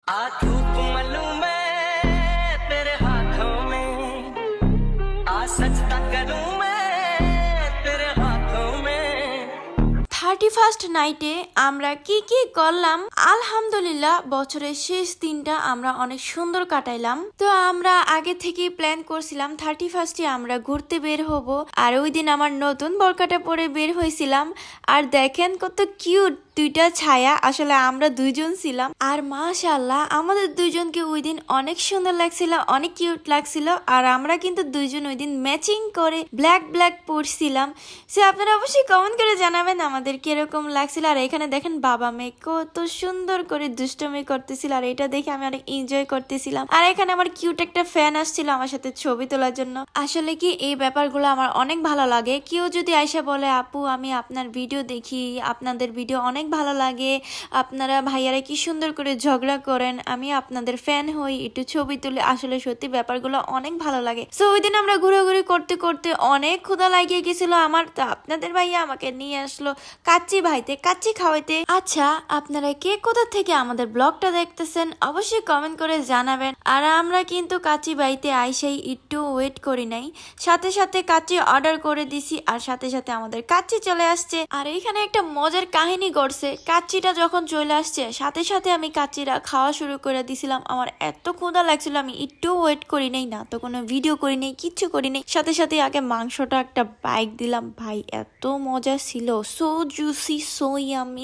आ धूप मलूं मैं तेरे हाथों में, आ सजदा करूं मैं तेरे हाथों में। 31st নাইটে আমরা কি করলাম আলহামদুলিল্লাহ বছরের শেষ দিনটা আমরা অনেক সুন্দর কাটাইলাম। তো আমরা আগে থেকে প্ল্যান করছিলাম 31st-এ আমরা ঘুরতে বের হব, আর ওই দিন আমার নতুন বোরকাটা পরে বের হয়েছিলাম। আর দেখেন কত কিউট দুইটা ছায়া, আসলে আমরা দুইজন ছিলাম। আর মাশাআল্লাহ আমাদের দুইজনকে ওই দিন অনেক সুন্দর লাগছিল, অনেক কিউট লাগছিল। আর আমরা কিন্তু দুইজন ওই দিন ম্যাচিং করে ব্ল্যাক পরছিলাম। সে আপনারা অবশ্যই কমেন্ট করে জানাবেন আমাদের কিরকম লাগছিল। আর এখানে দেখেন বাবা মেয়ে কত সুন্দর করে দুষ্টমি করতেছিল, আর এটা দেখে আমি অনেক এনজয় করতেছিলাম। আর এখানে আমার কিউট একটা ফ্যান আসছিল আমার সাথে ছবি তোলার জন্য। আসলে কি এই ব্যাপারগুলো আমার অনেক ভালো লাগে। কেউ যদি আয়সা বলে আপু আমি আপনার ভিডিও দেখি, আপনাদের ভিডিও অনেক ভালো লাগে, আপনারা ভাইয়ারা কি সুন্দর করে ঝগড়া করেন, আমি আপনাদের ফ্যান হই, একটু ছবি তুলে, আসলে সত্যি ব্যাপারগুলো অনেক ভালো লাগে। সো ওই দিন আমরা ঘোরাঘুরি করতে করতে অনেক ক্ষুধা লাগিয়ে গেছিল আমার। তো আপনাদের ভাইয়া আমাকে নিয়ে আসলো কাচ্চি ভাইতে, কাচ্চি খাওয়াইতে। আচ্ছা আপনারা কে কোথা থেকে আমাদের ব্লগটা দেখতেছেন অবশ্যই কমেন্ট করে জানাবেন। আর আমরা কিন্তু কাচ্চি ভাইতে আইসাই একটু ওয়েট করি নাই, সাথে সাথে কাচ্চি অর্ডার করে দিছি, আর সাথে সাথে আমাদের কাচ্চি চলে আসছে। আর এখানে একটা মজার কাহিনী ঘটছে, কাচ্চিটা যখন চলে আসছে সাথে সাথে আমি কাচ্চিটা খাওয়া শুরু করে দিছিলাম। আমার এত ক্ষুধা লাগছিল আমি একটু ওয়েট করি নাই, না তো কোনো ভিডিও করি নাই, কিচ্ছু করি নাই, সাথে সাথে আগে মাংসটা একটা বাইক দিলাম। ভাই এত মজা ছিল, সো জুসি, সো ইয়ামি।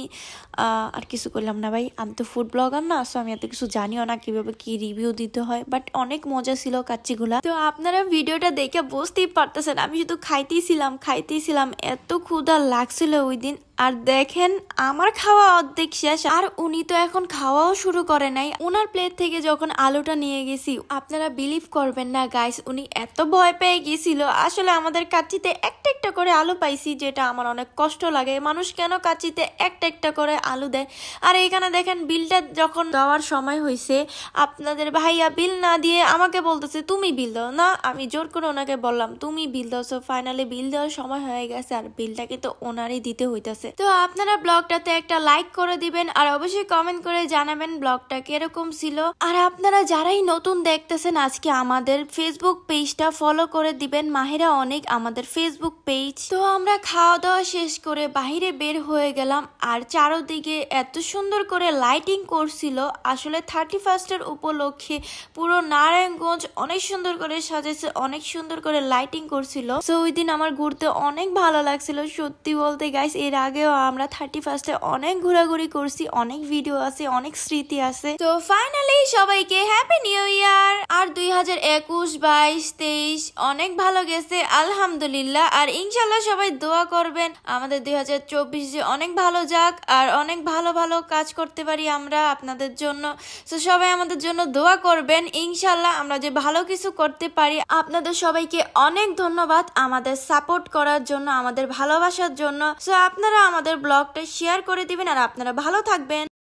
আর কিছু করলাম না ভাই, আমি তো ফুড ব্লগার না, সো আমি এত কিছু জানিও না কিভাবে কি রিভিউ দিতে হয়, বাট অনেক মজা ছিল কাচ্চিগুলা। তো আপনারা ভিডিওটা দেখে বুঝতেই পারতেছেন আমি শুধু খাইতেইছিলাম, এত ক্ষুধা লাগছিল ওই দিন। আর দেখেন আমার খাওয়া অর্ধেক শেষ, আর উনি তো এখন খাওয়াও শুরু করে নাই। ওনার প্লেট থেকে যখন আলুটা নিয়ে গেছি আপনারা বিলিভ করবেন না গাইস, উনি এত ভয় পেয়ে গেছিল। আসলে আমাদের কাচ্চিতে একটা একটা করে আলু পাইছি, যেটা আমার অনেক কষ্ট লাগে। মানুষ কেন কাচ্চিতে একটা একটা করে আলু দেয়? আর এখানে দেখেন বিলটা যখন দেওয়ার সময় হয়েছে, আপনাদের ভাইয়া বিল না দিয়ে আমাকে বলতেছে তুমি বিল দাও না। আমি জোর করে ওনাকে বললাম তুমি বিল দাও। সো ফাইনালি বিল দেওয়ার সময় হয়ে গেছে, আর বিলটা কিন্তু ওনারই দিতে হইতেছে। তো আপনারা ব্লগটাতে একটা লাইক করে দিবেন, আর অবশ্যই কমেন্ট করে জানাবেন ব্লগটা কিরকম ছিল। আর আপনারা যারাই নতুন দেখতেছেন আজকে আমাদের ফেসবুক পেজটা ফলো করে দিবেন, মাহিরা অনেক আমাদের ফেসবুক পেজ। তো আমরা খাওয়া দাওয়া শেষ করে বাহিরে বের হয়ে গেলাম, আর চারোদিকে এত সুন্দর করে লাইটিং করছিল। আসলে 31st-এর উপলক্ষে পুরো নারায়ণগঞ্জ অনেক সুন্দর করে সাজাইছে, অনেক সুন্দর করে লাইটিং করছিল। তো ওই দিন আমার ঘুরতে অনেক ভালো লাগছিল সত্যি বলতে গাইস। এর আগেও আমরা 31st-এ অনেক ঘোরাঘুরি করছি, অনেক ভিডিও আছে, অনেক স্মৃতি আছে। তো ফাইনালি সবাইকে হ্যাপি নিউ ইয়ার। আর 2021, 22, 23 অনেক ভালো গেছে আলহামদুলিল্লাহ। আর ইনশাল্লাহ সবাই দোয়া করবেন আমাদের 2024 যে অনেক ভালো যাক, আর অনেক ভালো ভালো কাজ করতে পারি আমরা আপনাদের জন্য। তো সবাই আমাদের জন্য দোয়া করবেন, ইনশাল্লাহ আমরা যে ভালো কিছু করতে পারি। আপনাদের সবাইকে অনেক ধন্যবাদ আমাদের সাপোর্ট করার জন্য, আমাদের ভালোবাসার জন্য। সো আপনারা আমাদের ব্লগটা শেয়ার করে দিবেন, আর আপনারা ভালো থাকবেন।